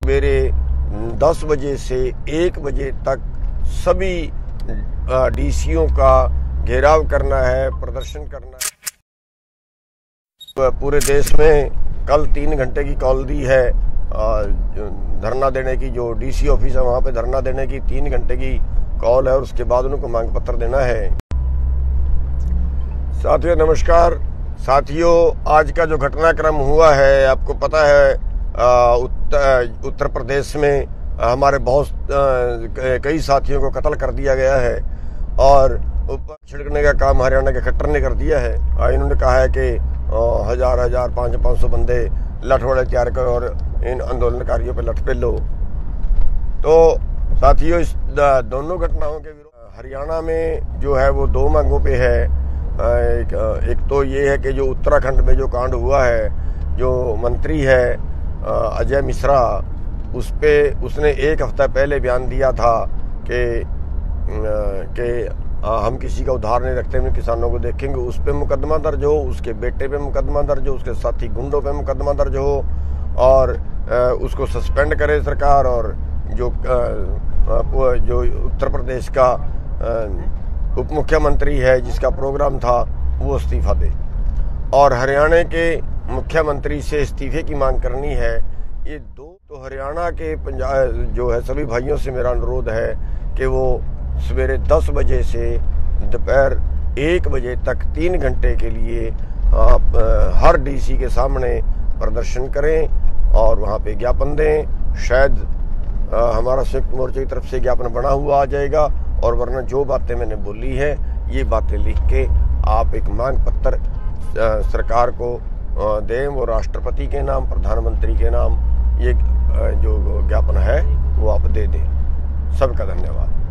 सवेरे 10 बजे से 1 बजे तक सभी डीसीओ का घेराव करना है, प्रदर्शन करना है। पूरे देश में कल 3 घंटे की कॉल दी है धरना देने की। जो डीसी ऑफिस है वहाँ पे धरना देने की 3 घंटे की कॉल है और उसके बाद उनको मांग पत्र देना है। साथियों नमस्कार। साथियों, आज का जो घटनाक्रम हुआ है, आपको पता है उत्तर प्रदेश में हमारे बहुत कई साथियों को कत्ल कर दिया गया है और ऊपर छिड़कने का काम हरियाणा के खट्टर ने कर दिया है। इन्होंने कहा है कि 1000 500 बंदे लठवाड़े तैयार करो और इन आंदोलनकारियों पे लठ पे लो। तो साथियों, इस दोनों घटनाओं के विरोध हरियाणा में जो है वो 2 मांगों पे है। एक तो ये है कि जो उत्तराखंड में जो कांड हुआ है, जो मंत्री है अजय मिश्रा, उसने 1 हफ्ता पहले बयान दिया था कि हम किसी का उधार नहीं रखते, हम किसानों को देखेंगे। उस पे मुकदमा दर्ज हो, उसके बेटे पे मुकदमा दर्ज हो, उसके साथी गुंडों पे मुकदमा दर्ज हो और उसको सस्पेंड करे सरकार, और जो उत्तर प्रदेश का उप मुख्यमंत्री है जिसका प्रोग्राम था वो इस्तीफा दे, और हरियाणा के मुख्यमंत्री से इस्तीफे की मांग करनी है। ये दो तो हरियाणा के जो है सभी भाइयों से मेरा अनुरोध है कि वो सवेरे 10 बजे से दोपहर 1 बजे तक 3 घंटे के लिए हर डीसी के सामने प्रदर्शन करें और वहाँ पे ज्ञापन दें। शायद हमारा संयुक्त मोर्चे की तरफ से ज्ञापन बना हुआ आ जाएगा, और वरना जो बातें मैंने बोली है ये बातें लिख के आप एक मांग पत्र सरकार को दें। वो राष्ट्रपति के नाम, प्रधानमंत्री के नाम ये जो ज्ञापन है वो आप दे दें। सबका धन्यवाद।